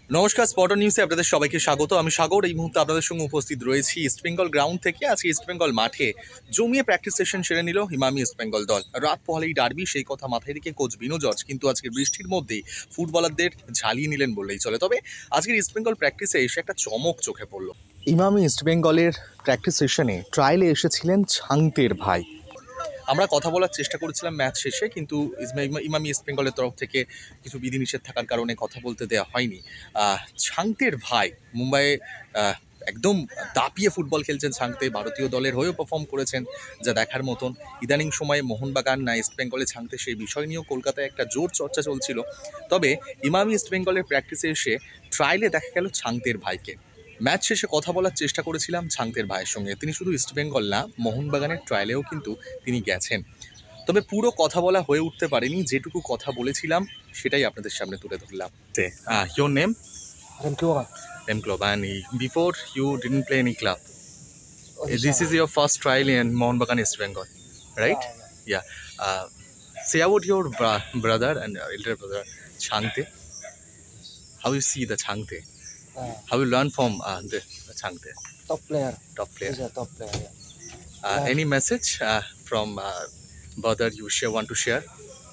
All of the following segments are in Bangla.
নমস্কার, স্পটন নিউজে আপনাদের সবাইকে স্বাগত। আমি সাগর। এই মুহূর্তে আপনাদের সঙ্গে উপস্থিত রয়েছি ইস্টবেঙ্গল গ্রাউন্ড থেকে। আজকে ইস্টবেঙ্গল মাঠে জমিয়ে প্র্যাকটিস সেশন সেরে নিল ইমামি ইস্টবেঙ্গল দল। রাত পোহালেই ডার্বি, সেই কথা মাথায় রেখে কোচ বিনো জর্জ কিন্তু আজকের বৃষ্টির মধ্যেই ফুটবলারদের ঝালিয়ে নিলেন বললেই চলে। তবে আজকের ইস্টবেঙ্গল প্র্যাকটিসে এসে একটা চমক চোখে পড়ল। ইমামি ইস্টবেঙ্গলের প্র্যাকটিস সেশনে ট্রায়ালে এসেছিলেন ছাংতের ভাই। আমরা কথা বলার চেষ্টা করেছিলাম ম্যাচ শেষে, কিন্তু ইমামি ইস্টবেঙ্গলের তরফ থেকে কিছু বিধিনিষেধ থাকার কারণে কথা বলতে দেওয়া হয়নি। ছাংতের ভাই মুম্বাইয়ে একদম দাপিয়ে ফুটবল খেলছেন ছাংতে, ভারতীয় দলের হয়েও পারফর্ম করেছেন, যা দেখার মতন। ইদানিং সময়ে মোহনবাগান না ইস্টবেঙ্গলে ছাংতে, সেই বিষয় নিয়েও কলকাতায় একটা জোর চর্চা চলছিল। তবে ইমামি ইস্টবেঙ্গলের প্র্যাকটিসে এসে ট্রায়ালে দেখা গেল ছাংতের ভাইকে। ম্যাচ শেষে কথা বলার চেষ্টা করেছিলাম ছাংতের ভাইয়ের সঙ্গে। তিনি শুধু ইস্টবেঙ্গল না, মোহনবাগানের ট্রায়ালেও কিন্তু তিনি গেছেন। তবে পুরো কথা বলা হয়ে উঠতে পারেনি, যেটুকু কথা বলেছিলাম সেটাই আপনাদের সামনে তুলে ধরলাম। Your name? Remkloba. Club. And before you didn't play any club. Odisha. This is your first trial in Mohanbagan East Bengal, right? Yeah. Say about your brother and elder brother Changte. How you see the Changte? How you learn from the Changte? Top player. Top player. He's a top player. Any message from brother you want to share?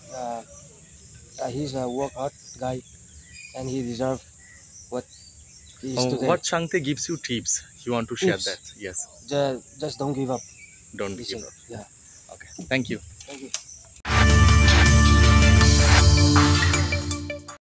He's a work hard guy, and he deserves what he is today. What Changte gives you tips? You want to share Tips? that? Yes. Just don't give up. Don't Listen. give up. Yeah. Okay. Thank you.